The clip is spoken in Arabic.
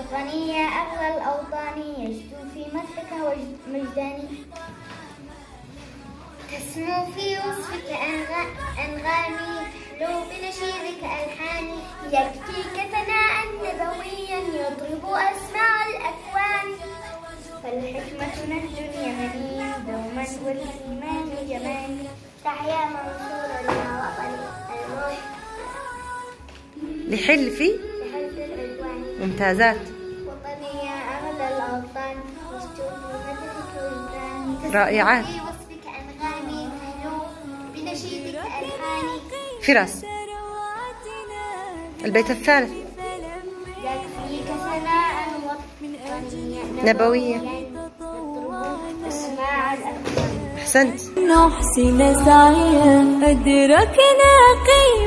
وطنية أغلى الأوطان يجدو في مدحك ومجداني. تسمو في وصفك أنغامي تحلو بنشيدك ألحاني. يكفيك ثناء نبويا يضرب أسماع الأكوان. فالحكمة نهج يمني دوما والإيمان جمال. تحيا منصورا يا وطني الموت لحلف العدوان. ممتازات. وطني يا أغلى الأوطان يجدو في مدحك وجداني. رائعات. في وصفك أنغامي تحلو بنشيدك ألحاني. فراس. البيت الثالث. يكفيك ثناء وطنيا نبوية. اسماع الأكوان. أحسنت. نحسن سعيا أدركنا قيم